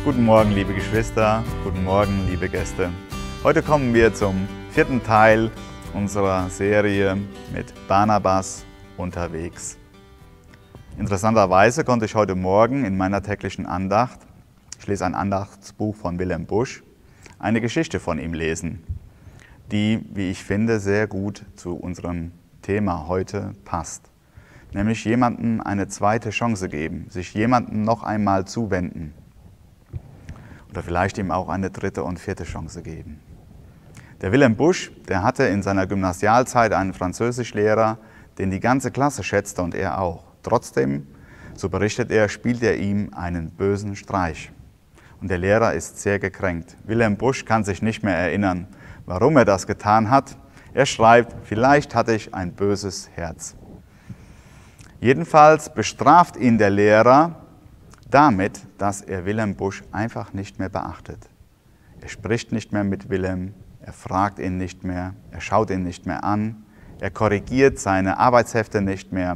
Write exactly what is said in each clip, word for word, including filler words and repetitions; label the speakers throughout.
Speaker 1: Guten Morgen, liebe Geschwister, guten Morgen, liebe Gäste. Heute kommen wir zum vierten Teil unserer Serie mit Barnabas unterwegs. Interessanterweise konnte ich heute Morgen in meiner täglichen Andacht, ich lese ein Andachtsbuch von Wilhelm Busch, eine Geschichte von ihm lesen, die, wie ich finde, sehr gut zu unserem Thema heute passt. Nämlich jemandem eine zweite Chance geben, sich jemandem noch einmal zuwenden. Oder vielleicht ihm auch eine dritte und vierte Chance geben. Der Wilhelm Busch, der hatte in seiner Gymnasialzeit einen Französischlehrer, den die ganze Klasse schätzte und er auch. Trotzdem, so berichtet er, spielt er ihm einen bösen Streich. Und der Lehrer ist sehr gekränkt. Wilhelm Busch kann sich nicht mehr erinnern, warum er das getan hat. Er schreibt, vielleicht hatte ich ein böses Herz. Jedenfalls bestraft ihn der Lehrer damit, dass er Wilhelm Busch einfach nicht mehr beachtet. Er spricht nicht mehr mit Wilhelm, er fragt ihn nicht mehr, er schaut ihn nicht mehr an, er korrigiert seine Arbeitshefte nicht mehr.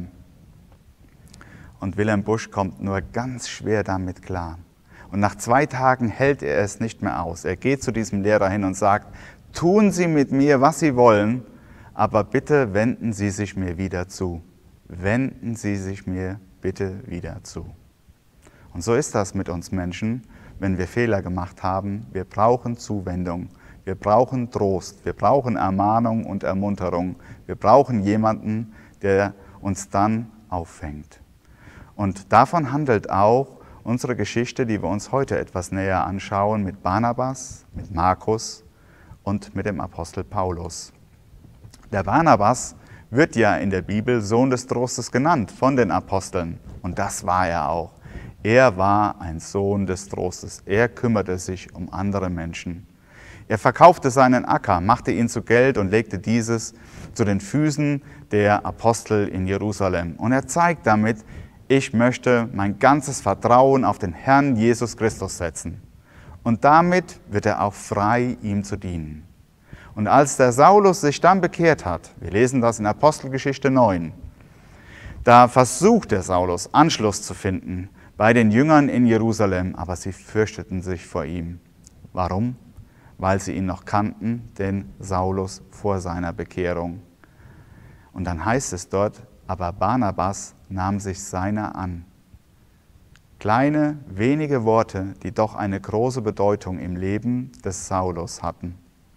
Speaker 1: Und Wilhelm Busch kommt nur ganz schwer damit klar. Und nach zwei Tagen hält er es nicht mehr aus. Er geht zu diesem Lehrer hin und sagt, tun Sie mit mir, was Sie wollen, aber bitte wenden Sie sich mir wieder zu. Wenden Sie sich mir bitte wieder zu. Und so ist das mit uns Menschen, wenn wir Fehler gemacht haben. Wir brauchen Zuwendung, wir brauchen Trost, wir brauchen Ermahnung und Ermunterung. Wir brauchen jemanden, der uns dann auffängt. Und davon handelt auch unsere Geschichte, die wir uns heute etwas näher anschauen, mit Barnabas, mit Markus und mit dem Apostel Paulus. Der Barnabas wird ja in der Bibel Sohn des Trostes genannt von den Aposteln. Und das war er auch. Er war ein Sohn des Trostes. Er kümmerte sich um andere Menschen. Er verkaufte seinen Acker, machte ihn zu Geld und legte dieses zu den Füßen der Apostel in Jerusalem. Und er zeigt damit, ich möchte mein ganzes Vertrauen auf den Herrn Jesus Christus setzen. Und damit wird er auch frei, ihm zu dienen. Und als der Saulus sich dann bekehrt hat, wir lesen das in Apostelgeschichte neun, da versucht der Saulus Anschluss zu finden bei den Jüngern in Jerusalem, aber sie fürchteten sich vor ihm. Warum? Weil sie ihn noch kannten, den Saulus vor seiner Bekehrung. Und dann heißt es dort, aber Barnabas nahm sich seiner an. Kleine, wenige Worte, die doch eine große Bedeutung im Leben des Saulus hatten.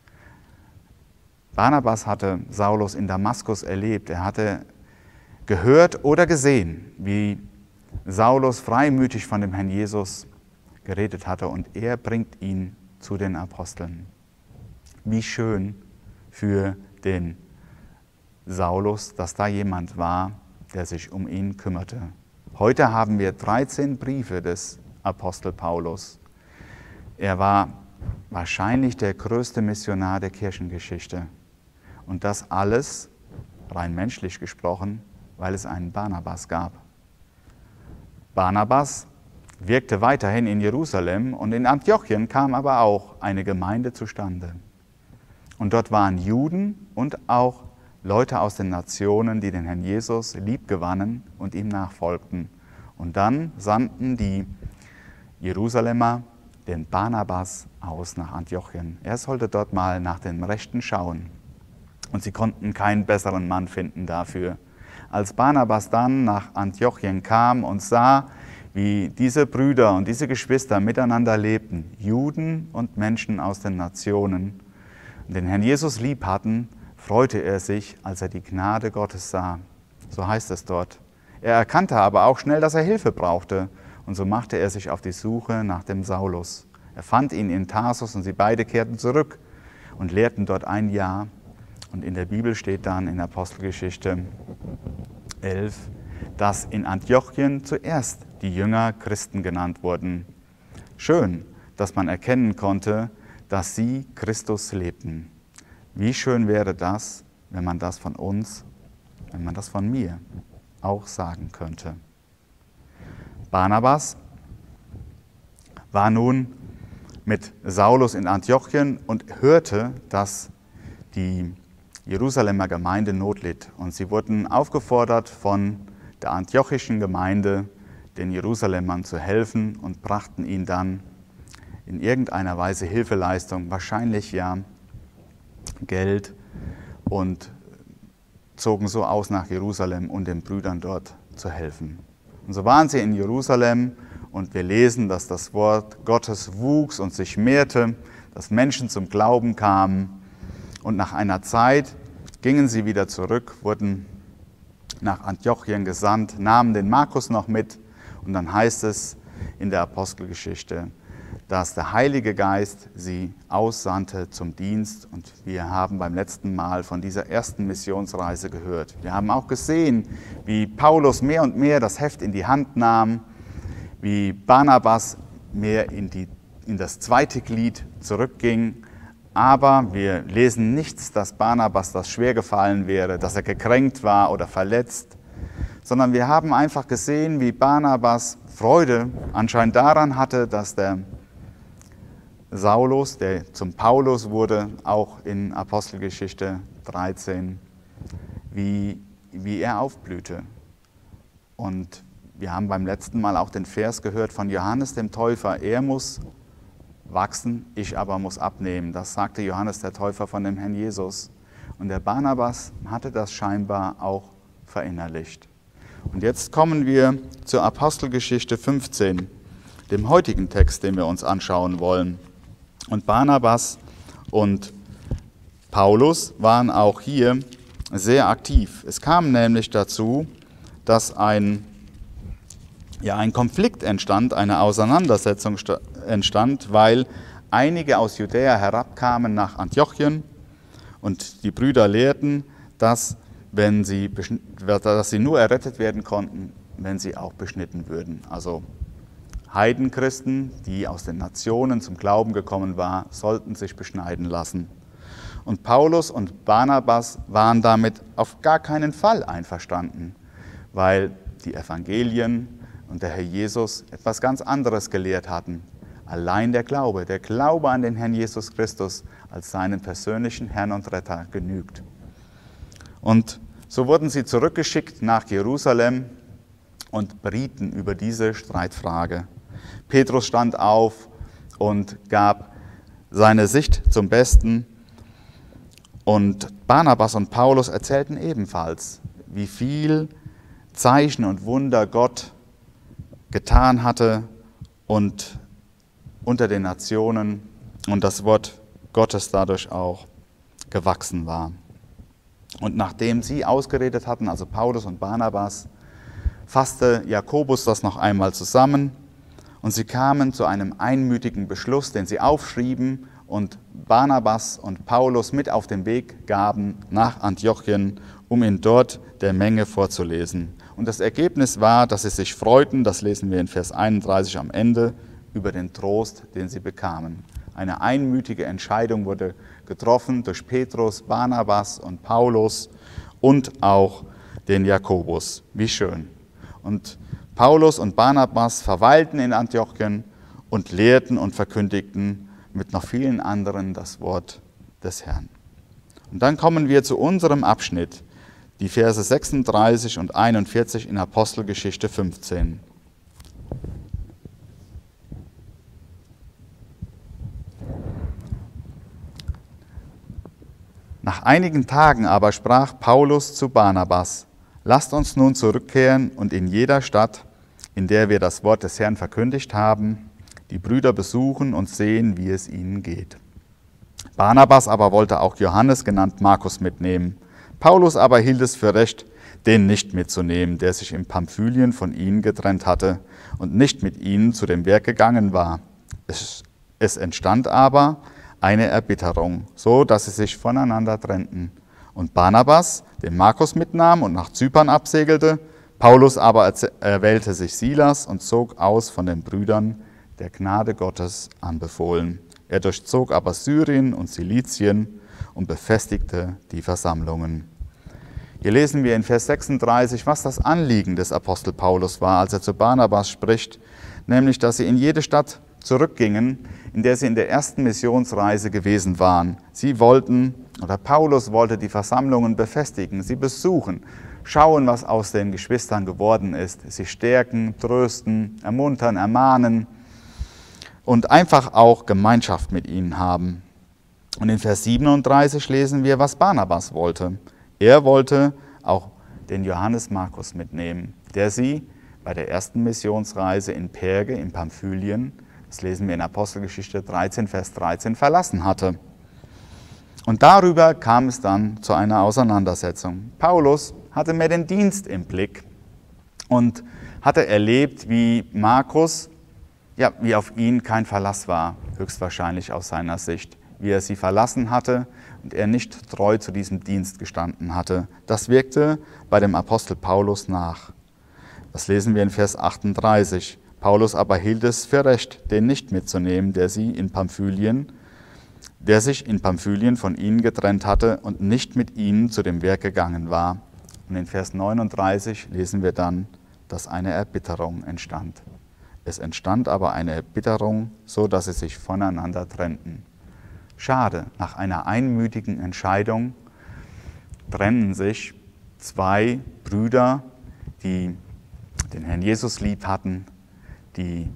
Speaker 1: Barnabas hatte Saulus in Damaskus erlebt. Er hatte gehört oder gesehen, wie Saulus freimütig von dem Herrn Jesus geredet hatte und er bringt ihn zu den Aposteln. Wie schön für den Saulus, dass da jemand war, der sich um ihn kümmerte. Heute haben wir dreizehn Briefe des Apostel Paulus. Er war wahrscheinlich der größte Missionar der Kirchengeschichte. Und das alles, rein menschlich gesprochen, weil es einen Barnabas gab. Barnabas wirkte weiterhin in Jerusalem und in Antiochien kam aber auch eine Gemeinde zustande. Und dort waren Juden und auch Leute aus den Nationen, die den Herrn Jesus liebgewannen und ihm nachfolgten. Und dann sandten die Jerusalemer den Barnabas aus nach Antiochien. Er sollte dort mal nach dem Rechten schauen. Und sie konnten keinen besseren Mann finden dafür. Als Barnabas dann nach Antiochien kam und sah, wie diese Brüder und diese Geschwister miteinander lebten, Juden und Menschen aus den Nationen, und den Herrn Jesus lieb hatten, freute er sich, als er die Gnade Gottes sah. So heißt es dort. Er erkannte aber auch schnell, dass er Hilfe brauchte, und so machte er sich auf die Suche nach dem Saulus. Er fand ihn in Tarsus und sie beide kehrten zurück und lehrten dort ein Jahr. Und in der Bibel steht dann in Apostelgeschichte elf, dass in Antiochien zuerst die Jünger Christen genannt wurden. Schön, dass man erkennen konnte, dass sie Christus lebten. Wie schön wäre das, wenn man das von uns, wenn man das von mir auch sagen könnte. Barnabas war nun mit Saulus in Antiochien und hörte, dass die Jerusalemer Gemeinde Not litt. Und sie wurden aufgefordert von der antiochischen Gemeinde, den Jerusalemern zu helfen und brachten ihn dann in irgendeiner Weise Hilfeleistung, wahrscheinlich ja Geld, und zogen so aus nach Jerusalem, um den Brüdern dort zu helfen. Und so waren sie in Jerusalem und wir lesen, dass das Wort Gottes wuchs und sich mehrte, dass Menschen zum Glauben kamen und nach einer Zeit gingen sie wieder zurück, wurden nach Antiochien gesandt, nahmen den Markus noch mit und dann heißt es in der Apostelgeschichte, dass der Heilige Geist sie aussandte zum Dienst und wir haben beim letzten Mal von dieser ersten Missionsreise gehört. Wir haben auch gesehen, wie Paulus mehr und mehr das Heft in die Hand nahm, wie Barnabas mehr in, die, in das zweite Glied zurückging, aber wir lesen nichts, dass Barnabas das schwer gefallen wäre, dass er gekränkt war oder verletzt, sondern wir haben einfach gesehen, wie Barnabas Freude anscheinend daran hatte, dass der Saulus, der zum Paulus wurde, auch in Apostelgeschichte dreizehn, wie, wie er aufblühte. Und wir haben beim letzten Mal auch den Vers gehört von Johannes dem Täufer, er muss wachsen, ich aber muss abnehmen. Das sagte Johannes der Täufer von dem Herrn Jesus. Und der Barnabas hatte das scheinbar auch verinnerlicht. Und jetzt kommen wir zur Apostelgeschichte fünfzehn, dem heutigen Text, den wir uns anschauen wollen. Und Barnabas und Paulus waren auch hier sehr aktiv. Es kam nämlich dazu, dass ein, ja, ein Konflikt entstand, eine Auseinandersetzung entstand, weil einige aus Judäa herabkamen nach Antiochien und die Brüder lehrten, dass, wenn sie, dass sie nur errettet werden konnten, wenn sie auch beschnitten würden. Also Heidenchristen, die aus den Nationen zum Glauben gekommen waren, sollten sich beschneiden lassen. Und Paulus und Barnabas waren damit auf gar keinen Fall einverstanden, weil die Evangelien und der Herr Jesus etwas ganz anderes gelehrt hatten. Allein der Glaube, der Glaube an den Herrn Jesus Christus als seinen persönlichen Herrn und Retter genügt. Und so wurden sie zurückgeschickt nach Jerusalem und berieten über diese Streitfrage. Petrus stand auf und gab seine Sicht zum Besten und Barnabas und Paulus erzählten ebenfalls, wie viel Zeichen und Wunder Gott getan hatte und unter den Nationen und das Wort Gottes dadurch auch gewachsen war. Und nachdem sie ausgeredet hatten, also Paulus und Barnabas, fasste Jakobus das noch einmal zusammen und sie kamen zu einem einmütigen Beschluss, den sie aufschrieben und Barnabas und Paulus mit auf den Weg gaben nach Antiochien, um ihn dort der Menge vorzulesen. Und das Ergebnis war, dass sie sich freuten, das lesen wir in Vers einunddreißig am Ende, über den Trost, den sie bekamen. Eine einmütige Entscheidung wurde getroffen durch Petrus, Barnabas und Paulus und auch den Jakobus. Wie schön. Und Paulus und Barnabas verweilten in Antiochien und lehrten und verkündigten mit noch vielen anderen das Wort des Herrn. Und dann kommen wir zu unserem Abschnitt, die Verse sechsunddreißig und einundvierzig in Apostelgeschichte fünfzehn. Nach einigen Tagen aber sprach Paulus zu Barnabas: Lasst uns nun zurückkehren und in jeder Stadt, in der wir das Wort des Herrn verkündigt haben, die Brüder besuchen und sehen, wie es ihnen geht. Barnabas aber wollte auch Johannes, genannt Markus, mitnehmen. Paulus aber hielt es für recht, den nicht mitzunehmen, der sich in Pamphylien von ihnen getrennt hatte und nicht mit ihnen zu dem Werk gegangen war. Es, es entstand aber eine Erbitterung, so dass sie sich voneinander trennten. Und Barnabas den Markus mitnahm und nach Zypern absegelte. Paulus aber erwählte sich Silas und zog aus von den Brüdern, der Gnade Gottes anbefohlen. Er durchzog aber Syrien und Silizien und befestigte die Versammlungen. Hier lesen wir in Vers sechsunddreißig, was das Anliegen des Apostel Paulus war, als er zu Barnabas spricht, nämlich, dass sie in jede Stadt zurückgingen, in der sie in der ersten Missionsreise gewesen waren. Sie wollten, oder Paulus wollte die Versammlungen befestigen, sie besuchen, schauen, was aus den Geschwistern geworden ist, sie stärken, trösten, ermuntern, ermahnen, und einfach auch Gemeinschaft mit ihnen haben. Und in Vers siebenunddreißig lesen wir, was Barnabas wollte. Er wollte auch den Johannes Markus mitnehmen, der sie bei der ersten Missionsreise in Perge in Pamphylien, das lesen wir in Apostelgeschichte dreizehn, Vers dreizehn, verlassen hatte. Und darüber kam es dann zu einer Auseinandersetzung. Paulus hatte mehr den Dienst im Blick und hatte erlebt, wie Markus, ja, wie auf ihn kein Verlass war, höchstwahrscheinlich aus seiner Sicht, wie er sie verlassen hatte und er nicht treu zu diesem Dienst gestanden hatte. Das wirkte bei dem Apostel Paulus nach. Das lesen wir in Vers achtunddreißig. Paulus aber hielt es für recht, den nicht mitzunehmen, der sie in Pamphylien, der sich in Pamphylien von ihnen getrennt hatte und nicht mit ihnen zu dem Werk gegangen war. Und in Vers neununddreißig lesen wir dann, dass eine Erbitterung entstand. Es entstand aber eine Erbitterung, so dass sie sich voneinander trennten. Schade, nach einer einmütigen Entscheidung trennen sich zwei Brüder, die den Herrn Jesus lieb hatten, die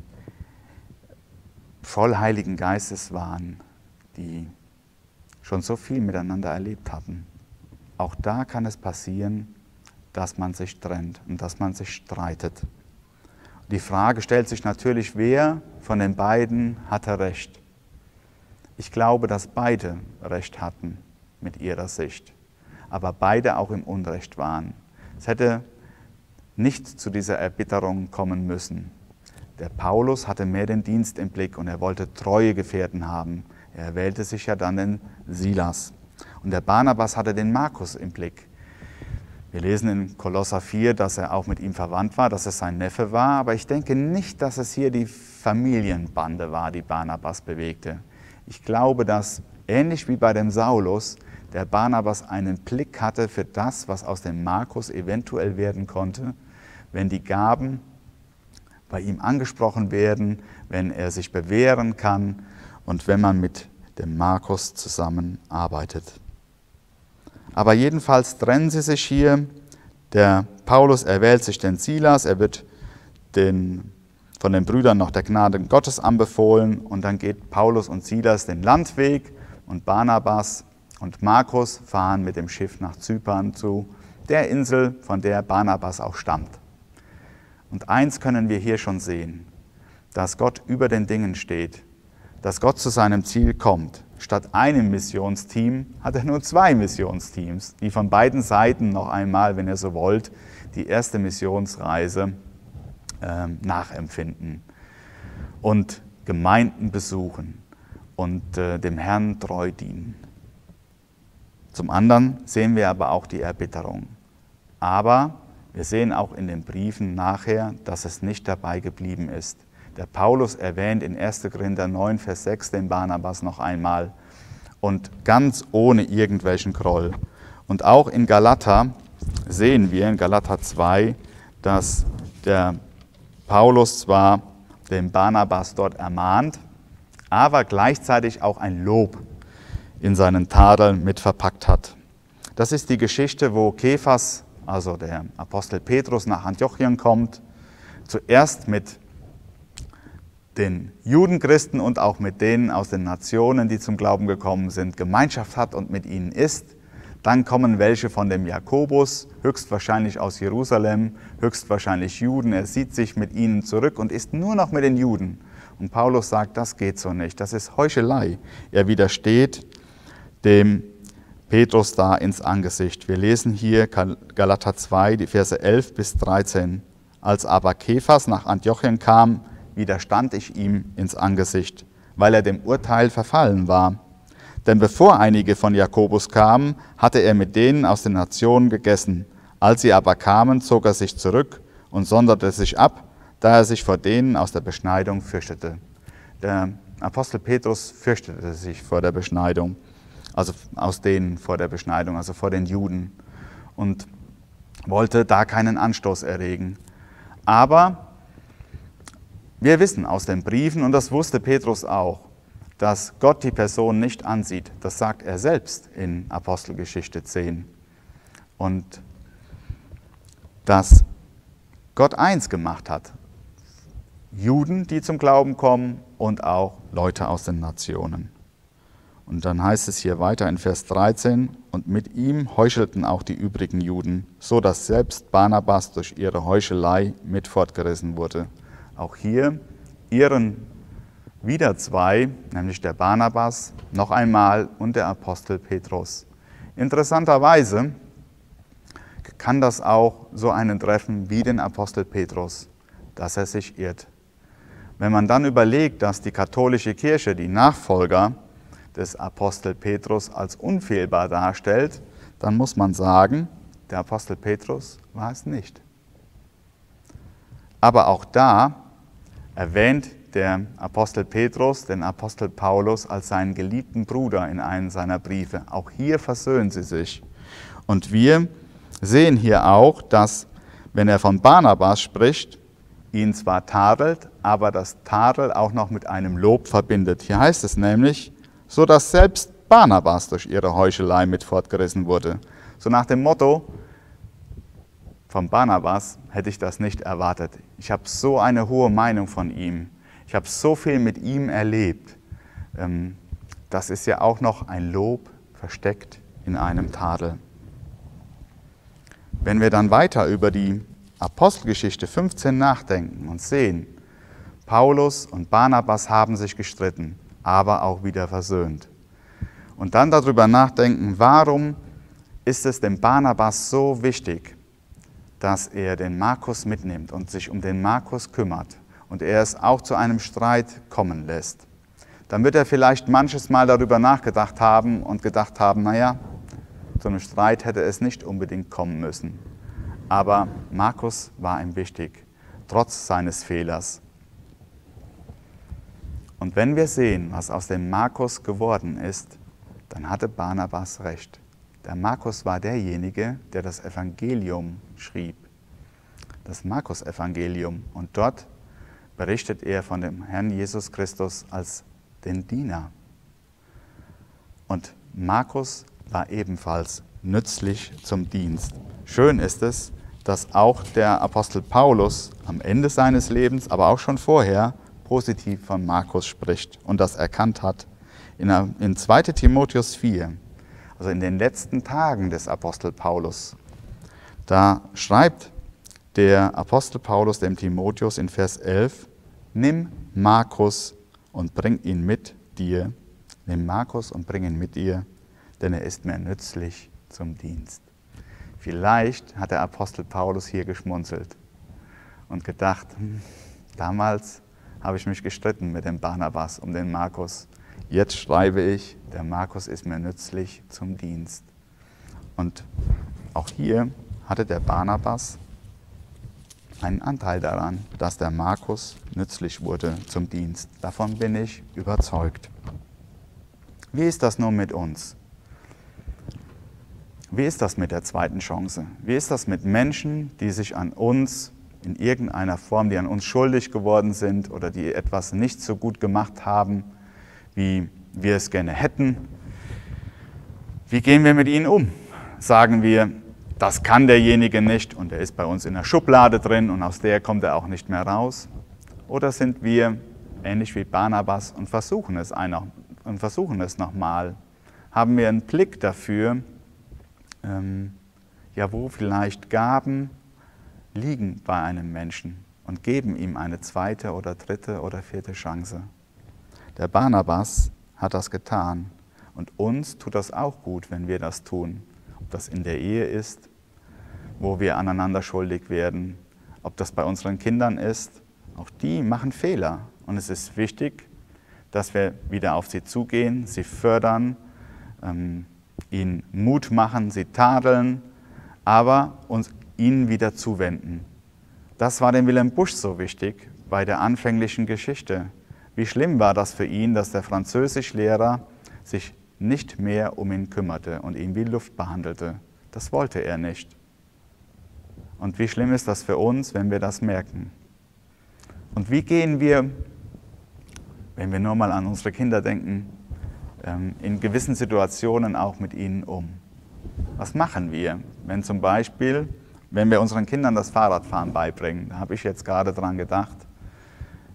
Speaker 1: voll Heiligen Geistes waren, die schon so viel miteinander erlebt hatten. Auch da kann es passieren, dass man sich trennt und dass man sich streitet. Die Frage stellt sich natürlich, wer von den beiden hatte Recht? Ich glaube, dass beide Recht hatten mit ihrer Sicht, aber beide auch im Unrecht waren. Es hätte nicht zu dieser Erbitterung kommen müssen. Der Paulus hatte mehr den Dienst im Blick und er wollte treue Gefährten haben. Er wählte sich ja dann den Silas. Und der Barnabas hatte den Markus im Blick. Wir lesen in Kolosser vier, dass er auch mit ihm verwandt war, dass es sein Neffe war, aber ich denke nicht, dass es hier die Familienbande war, die Barnabas bewegte. Ich glaube, dass ähnlich wie bei dem Saulus, der Barnabas einen Blick hatte für das, was aus dem Markus eventuell werden konnte, wenn die Gaben bei ihm angesprochen werden, wenn er sich bewähren kann und wenn man mit dem Markus zusammenarbeitet. Aber jedenfalls trennen sie sich hier. Der Paulus erwählt sich den Silas, er wird den, von den Brüdern noch der Gnade Gottes anbefohlen und dann geht Paulus und Silas den Landweg und Barnabas und Markus fahren mit dem Schiff nach Zypern zu der Insel, von der Barnabas auch stammt. Und eins können wir hier schon sehen, dass Gott über den Dingen steht, dass Gott zu seinem Ziel kommt. Statt einem Missionsteam hat er nur zwei Missionsteams, die von beiden Seiten noch einmal, wenn ihr so wollt, die erste Missionsreise äh, nachempfinden und Gemeinden besuchen und äh, dem Herrn treu dienen. Zum anderen sehen wir aber auch die Erbitterung. Aber wir sehen auch in den Briefen nachher, dass es nicht dabei geblieben ist. Der Paulus erwähnt in erster Korinther neun, Vers sechs den Barnabas noch einmal und ganz ohne irgendwelchen Groll. Und auch in Galater sehen wir, in Galater zwei, dass der Paulus zwar den Barnabas dort ermahnt, aber gleichzeitig auch ein Lob in seinen Tadeln mit verpackt hat. Das ist die Geschichte, wo Kephas, also der Apostel Petrus, nach Antiochien kommt, zuerst mit den Judenchristen und auch mit denen aus den Nationen, die zum Glauben gekommen sind, Gemeinschaft hat und mit ihnen isst. Dann kommen welche von dem Jakobus, höchstwahrscheinlich aus Jerusalem, höchstwahrscheinlich Juden. Er sieht sich mit ihnen zurück und isst nur noch mit den Juden. Und Paulus sagt, das geht so nicht, das ist Heuchelei. Er widersteht dem Petrus da ins Angesicht. Wir lesen hier Galater zwei, die Verse elf bis dreizehn. Als aber Kephas nach Antiochien kam, widerstand ich ihm ins Angesicht, weil er dem Urteil verfallen war. Denn bevor einige von Jakobus kamen, hatte er mit denen aus den Nationen gegessen. Als sie aber kamen, zog er sich zurück und sonderte sich ab, da er sich vor denen aus der Beschneidung fürchtete. Der Apostel Petrus fürchtete sich vor der Beschneidung, also aus denen vor der Beschneidung, also vor den Juden, und wollte da keinen Anstoß erregen. Aber wir wissen aus den Briefen, und das wusste Petrus auch, dass Gott die Person nicht ansieht. Das sagt er selbst in Apostelgeschichte zehn. Und dass Gott eins gemacht hat. Juden, die zum Glauben kommen und auch Leute aus den Nationen. Und dann heißt es hier weiter in Vers dreizehn, und mit ihm heuchelten auch die übrigen Juden, so dass selbst Barnabas durch ihre Heuchelei mit fortgerissen wurde. Auch hier irren wieder zwei, nämlich der Barnabas noch einmal und der Apostel Petrus. Interessanterweise kann das auch so einen treffen wie den Apostel Petrus, dass er sich irrt. Wenn man dann überlegt, dass die katholische Kirche die Nachfolger des Apostel Petrus als unfehlbar darstellt, dann muss man sagen, der Apostel Petrus war es nicht. Aber auch da erwähnt der Apostel Petrus den Apostel Paulus als seinen geliebten Bruder in einem seiner Briefe. Auch hier versöhnen sie sich. Und wir sehen hier auch, dass, wenn er von Barnabas spricht, ihn zwar tadelt, aber das Tadel auch noch mit einem Lob verbindet. Hier heißt es nämlich, so dass selbst Barnabas durch ihre Heuchelei mit fortgerissen wurde. So nach dem Motto, von Barnabas hätte ich das nicht erwartet. Ich habe so eine hohe Meinung von ihm. Ich habe so viel mit ihm erlebt. Das ist ja auch noch ein Lob versteckt in einem Tadel. Wenn wir dann weiter über die Apostelgeschichte fünfzehn nachdenken und sehen, Paulus und Barnabas haben sich gestritten, aber auch wieder versöhnt. Und dann darüber nachdenken, warum ist es dem Barnabas so wichtig, dass er den Markus mitnimmt und sich um den Markus kümmert und er es auch zu einem Streit kommen lässt. Dann wird er vielleicht manches Mal darüber nachgedacht haben und gedacht haben, naja, zu einem Streit hätte es nicht unbedingt kommen müssen. Aber Markus war ihm wichtig, trotz seines Fehlers. Und wenn wir sehen, was aus dem Markus geworden ist, dann hatte Barnabas recht. Der Markus war derjenige, der das Evangelium schrieb, das Markus-Evangelium. Und dort berichtet er von dem Herrn Jesus Christus als den Diener. Und Markus war ebenfalls nützlich zum Dienst. Schön ist es, dass auch der Apostel Paulus am Ende seines Lebens, aber auch schon vorher, positiv von Markus spricht und das erkannt hat. In zweiter Timotheus vier, also in den letzten Tagen des Apostel Paulus, da schreibt der Apostel Paulus dem Timotheus in Vers elf, nimm Markus und bring ihn mit dir, nimm Markus und bring ihn mit dir, denn er ist mir nützlich zum Dienst. Vielleicht hat der Apostel Paulus hier geschmunzelt und gedacht, hm, damals habe ich mich gestritten mit dem Barnabas um den Markus. Jetzt schreibe ich, der Markus ist mir nützlich zum Dienst. Und auch hier hatte der Barnabas einen Anteil daran, dass der Markus nützlich wurde zum Dienst. Davon bin ich überzeugt. Wie ist das nun mit uns? Wie ist das mit der zweiten Chance? Wie ist das mit Menschen, die sich an uns in irgendeiner Form, die an uns schuldig geworden sind oder die etwas nicht so gut gemacht haben, wie wir es gerne hätten? Wie gehen wir mit ihnen um? Sagen wir, das kann derjenige nicht und er ist bei uns in der Schublade drin und aus der kommt er auch nicht mehr raus? Oder sind wir ähnlich wie Barnabas und versuchen es, einer, und versuchen es nochmal? Haben wir einen Blick dafür, ähm, ja, wo vielleicht Gaben liegen bei einem Menschen und geben ihm eine zweite oder dritte oder vierte Chance. Der Barnabas hat das getan und uns tut das auch gut, wenn wir das tun. Ob das in der Ehe ist, wo wir aneinander schuldig werden, ob das bei unseren Kindern ist, auch die machen Fehler. Und es ist wichtig, dass wir wieder auf sie zugehen, sie fördern, ähm, ihnen Mut machen, sie tadeln, aber uns ihnen wieder zuwenden. Das war dem Wilhelm Busch so wichtig bei der anfänglichen Geschichte. Wie schlimm war das für ihn, dass der Französischlehrer sich nicht mehr um ihn kümmerte und ihn wie Luft behandelte. Das wollte er nicht. Und wie schlimm ist das für uns, wenn wir das merken? Und wie gehen wir, wenn wir nur mal an unsere Kinder denken, in gewissen Situationen auch mit ihnen um? Was machen wir, wenn zum Beispiel, wenn wir unseren Kindern das Fahrradfahren beibringen, da habe ich jetzt gerade dran gedacht,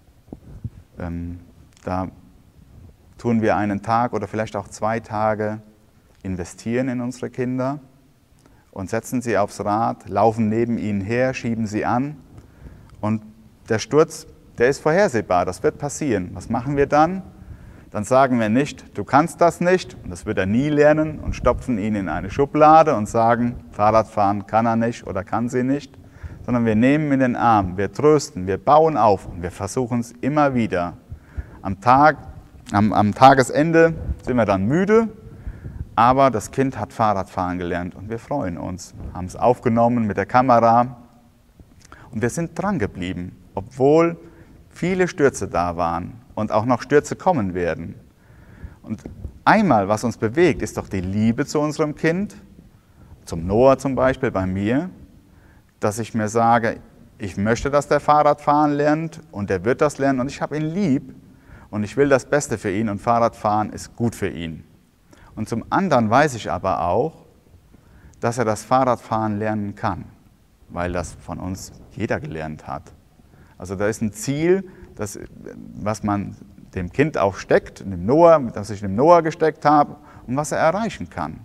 Speaker 1: Ähm, da tun wir einen Tag oder vielleicht auch zwei Tage investieren in unsere Kinder und setzen sie aufs Rad, laufen neben ihnen her, schieben sie an. Und der Sturz, der ist vorhersehbar, das wird passieren. Was machen wir dann? Dann sagen wir nicht, du kannst das nicht, und das wird er nie lernen, und stopfen ihn in eine Schublade und sagen, Fahrradfahren kann er nicht oder kann sie nicht, sondern wir nehmen ihn in den Arm, wir trösten, wir bauen auf und wir versuchen es immer wieder. Am Tag, am, am Tagesende sind wir dann müde, aber das Kind hat Fahrradfahren gelernt und wir freuen uns, haben es aufgenommen mit der Kamera und wir sind dran geblieben, obwohl viele Stürze da waren und auch noch Stürze kommen werden. Und einmal, was uns bewegt, ist doch die Liebe zu unserem Kind, zum Noah zum Beispiel, bei mir, dass ich mir sage, ich möchte, dass der Fahrradfahren lernt und er wird das lernen und ich habe ihn lieb und ich will das Beste für ihn und Fahrradfahren ist gut für ihn. Und zum anderen weiß ich aber auch, dass er das Fahrradfahren lernen kann, weil das von uns jeder gelernt hat. Also da ist ein Ziel, das, was man dem Kind auch steckt, dem Noah, das ich dem Noah gesteckt habe und was er erreichen kann.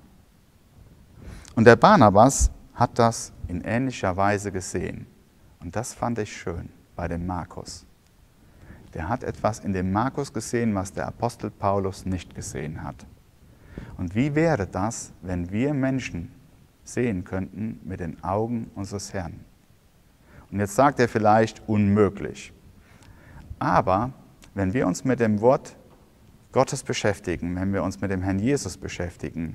Speaker 1: Und der Barnabas hat das in ähnlicher Weise gesehen. Und das fand ich schön bei dem Markus. Der hat etwas in dem Markus gesehen, was der Apostel Paulus nicht gesehen hat. Und wie wäre das, wenn wir Menschen sehen könnten mit den Augen unseres Herrn? Und jetzt sagt er vielleicht unmöglich. Aber wenn wir uns mit dem Wort Gottes beschäftigen, wenn wir uns mit dem Herrn Jesus beschäftigen,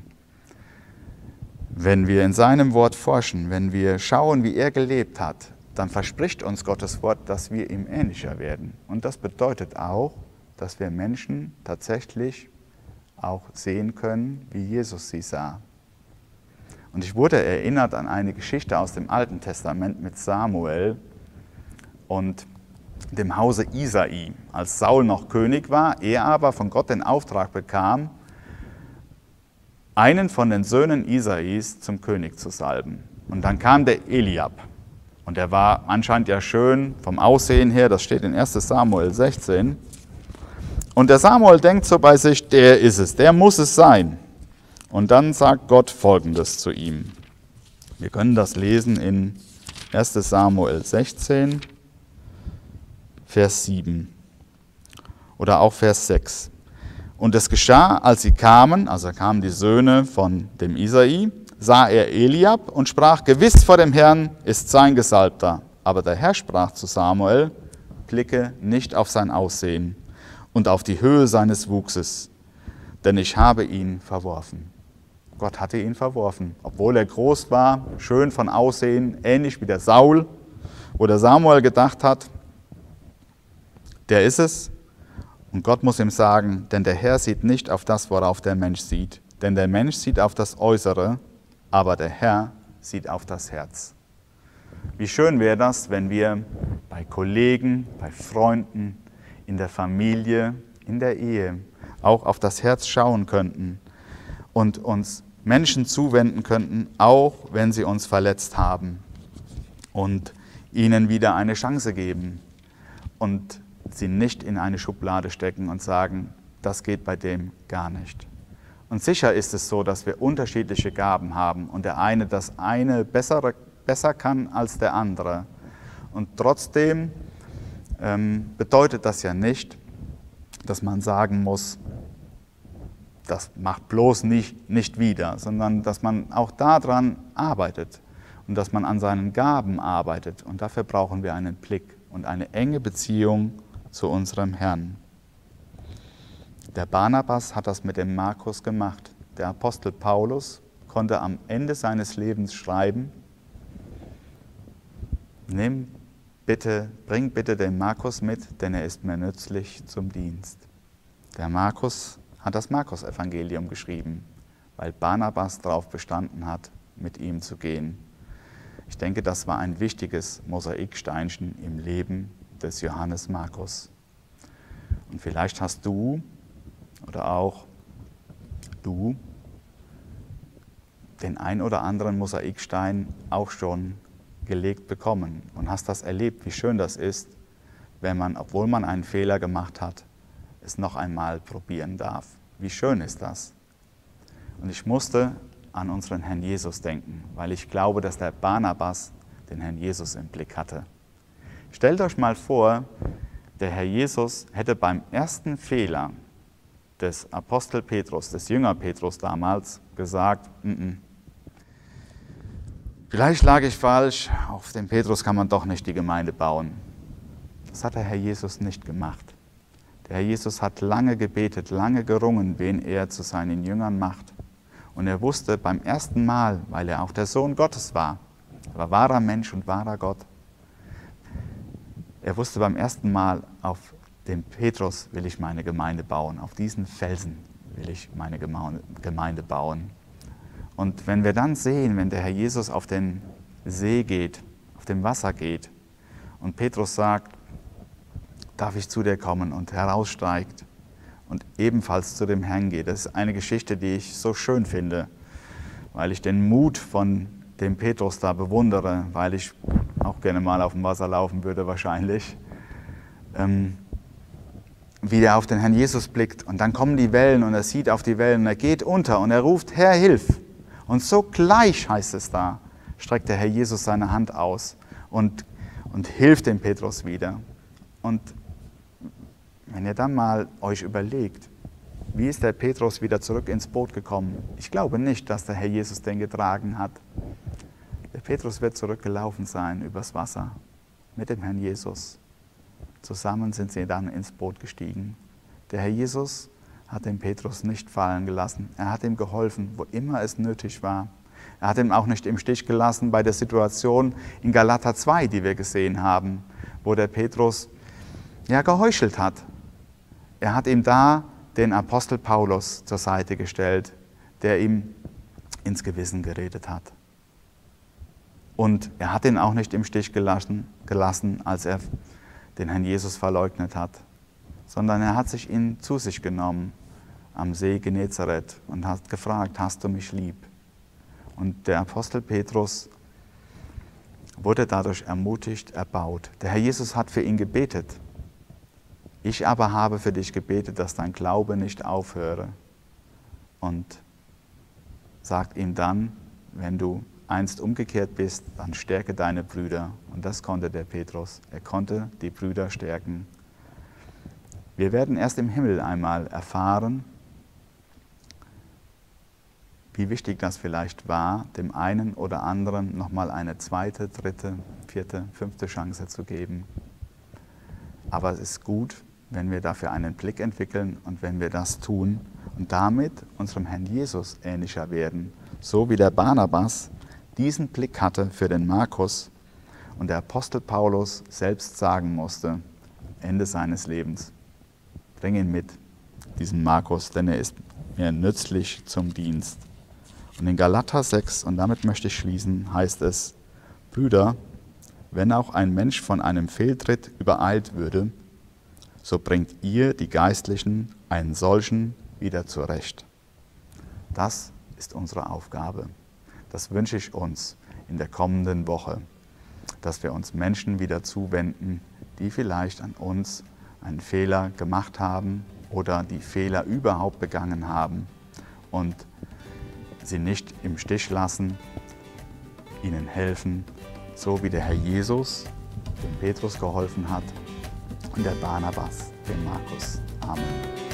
Speaker 1: wenn wir in seinem Wort forschen, wenn wir schauen, wie er gelebt hat, dann verspricht uns Gottes Wort, dass wir ihm ähnlicher werden. Und das bedeutet auch, dass wir Menschen tatsächlich auch sehen können, wie Jesus sie sah. Und ich wurde erinnert an eine Geschichte aus dem Alten Testament mit Samuel und dem Hause Isai, als Saul noch König war, er aber von Gott den Auftrag bekam, einen von den Söhnen Isais zum König zu salben. Und dann kam der Eliab. Und er war anscheinend ja schön vom Aussehen her, das steht in erstes Samuel sechzehn. Und der Samuel denkt so bei sich, der ist es, der muss es sein. Und dann sagt Gott Folgendes zu ihm. Wir können das lesen in erstes Samuel sechzehn, Vers sieben oder auch Vers sechs. Und es geschah, als sie kamen, also kamen die Söhne von dem Isai, sah er Eliab und sprach, gewiss vor dem Herrn ist sein Gesalbter. Aber der Herr sprach zu Samuel, blicke nicht auf sein Aussehen und auf die Höhe seines Wuchses, denn ich habe ihn verworfen. Gott hatte ihn verworfen, obwohl er groß war, schön von Aussehen, ähnlich wie der Saul, wo der Samuel gedacht hat, der ist es. Und Gott muss ihm sagen, denn der Herr sieht nicht auf das, worauf der Mensch sieht. Denn der Mensch sieht auf das Äußere, aber der Herr sieht auf das Herz. Wie schön wäre das, wenn wir bei Kollegen, bei Freunden, in der Familie, in der Ehe auch auf das Herz schauen könnten und uns Menschen zuwenden könnten, auch wenn sie uns verletzt haben und ihnen wieder eine Chance geben und sie nicht in eine Schublade stecken und sagen, das geht bei dem gar nicht. Und sicher ist es so, dass wir unterschiedliche Gaben haben und der eine das eine bessere, besser kann als der andere. Und trotzdem ähm, bedeutet das ja nicht, dass man sagen muss, das macht bloß nicht, nicht wieder, sondern dass man auch daran arbeitet und dass man an seinen Gaben arbeitet. Und dafür brauchen wir einen Blick und eine enge Beziehung zu unserem Herrn. Der Barnabas hat das mit dem Markus gemacht. Der Apostel Paulus konnte am Ende seines Lebens schreiben, nimm bitte, bring bitte den Markus mit, denn er ist mir nützlich zum Dienst. Der Markus hat das Markus-Evangelium geschrieben, weil Barnabas darauf bestanden hat, mit ihm zu gehen. Ich denke, das war ein wichtiges Mosaiksteinchen im Leben des Johannes Markus. Und vielleicht hast du oder auch du den ein oder anderen Mosaikstein auch schon gelegt bekommen und hast das erlebt, wie schön das ist, wenn man, obwohl man einen Fehler gemacht hat, es noch einmal probieren darf. Wie schön ist das? Und ich musste an unseren Herrn Jesus denken, weil ich glaube, dass der Barnabas den Herrn Jesus im Blick hatte. Stellt euch mal vor, der Herr Jesus hätte beim ersten Fehler des Apostel Petrus, des Jünger Petrus damals, gesagt, N -n, vielleicht lag ich falsch, auf den Petrus kann man doch nicht die Gemeinde bauen. Das hat der Herr Jesus nicht gemacht. Der Herr Jesus hat lange gebetet, lange gerungen, wen er zu seinen Jüngern macht. Und er wusste beim ersten Mal, weil er auch der Sohn Gottes war, er war wahrer Mensch und wahrer Gott, er wusste beim ersten Mal, auf dem Petrus will ich meine Gemeinde bauen, auf diesen Felsen will ich meine Gemeinde bauen. Und wenn wir dann sehen, wenn der Herr Jesus auf den See geht, auf dem Wasser geht und Petrus sagt, darf ich zu dir kommen, und heraussteigt und ebenfalls zu dem Herrn geht. Das ist eine Geschichte, die ich so schön finde, weil ich den Mut von dem Petrus da bewundere, weil ich auch gerne mal auf dem Wasser laufen würde wahrscheinlich. Ähm, wie der auf den Herrn Jesus blickt und dann kommen die Wellen und er sieht auf die Wellen und er geht unter und er ruft, Herr, hilf! Und sogleich, heißt es da, streckt der Herr Jesus seine Hand aus und, und hilft dem Petrus wieder. Und wenn ihr dann mal euch überlegt, wie ist der Petrus wieder zurück ins Boot gekommen? Ich glaube nicht, dass der Herr Jesus den getragen hat. Der Petrus wird zurückgelaufen sein übers Wasser mit dem Herrn Jesus. Zusammen sind sie dann ins Boot gestiegen. Der Herr Jesus hat den Petrus nicht fallen gelassen. Er hat ihm geholfen, wo immer es nötig war. Er hat ihn auch nicht im Stich gelassen bei der Situation in Galater zwei, die wir gesehen haben, wo der Petrus ja geheuchelt hat. Er hat ihm da den Apostel Paulus zur Seite gestellt, der ihm ins Gewissen geredet hat. Und er hat ihn auch nicht im Stich gelassen, gelassen, als er den Herrn Jesus verleugnet hat, sondern er hat sich ihn zu sich genommen am See Genezareth und hat gefragt, hast du mich lieb? Und der Apostel Petrus wurde dadurch ermutigt, erbaut. Der Herr Jesus hat für ihn gebetet. Ich aber habe für dich gebetet, dass dein Glaube nicht aufhöre. Und sagt ihm dann, wenn du einst umgekehrt bist, dann stärke deine Brüder. Und das konnte der Petrus. Er konnte die Brüder stärken. Wir werden erst im Himmel einmal erfahren, wie wichtig das vielleicht war, dem einen oder anderen nochmal eine zweite, dritte, vierte, fünfte Chance zu geben. Aber es ist gut, wenn wir dafür einen Blick entwickeln und wenn wir das tun und damit unserem Herrn Jesus ähnlicher werden, so wie der Barnabas diesen Blick hatte für den Markus und der Apostel Paulus selbst sagen musste, Ende seines Lebens, bring ihn mit, diesen Markus, denn er ist mir nützlich zum Dienst. Und in Galater sechs, und damit möchte ich schließen, heißt es, Brüder, wenn auch ein Mensch von einem Fehltritt übereilt würde, so bringt ihr, die Geistlichen, einen solchen wieder zurecht. Das ist unsere Aufgabe. Das wünsche ich uns in der kommenden Woche, dass wir uns Menschen wieder zuwenden, die vielleicht an uns einen Fehler gemacht haben oder die Fehler überhaupt begangen haben und sie nicht im Stich lassen, ihnen helfen, so wie der Herr Jesus dem Petrus geholfen hat und der Barnabas dem Markus. Amen.